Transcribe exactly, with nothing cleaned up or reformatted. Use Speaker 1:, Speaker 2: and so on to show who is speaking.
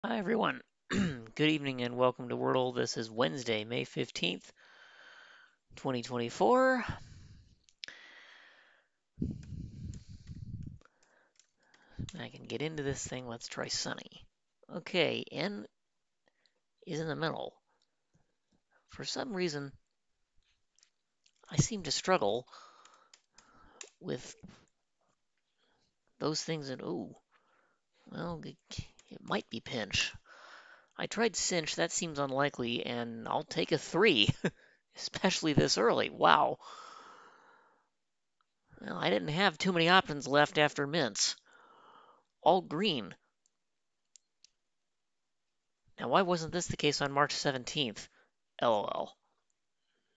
Speaker 1: Hi, everyone. Good evening and welcome to Wordle. This is Wednesday, May fifteenth, twenty twenty-four. I can get into this thing. Let's try Sunny. Okay, N is in the middle. For some reason, I seem to struggle with those things. And ooh, well, it, it might be pinch. I tried cinch. That seems unlikely, and I'll take a three, especially this early. Wow. Well, I didn't have too many options left after mince. All green. Now, why wasn't this the case on March seventeenth? LOL.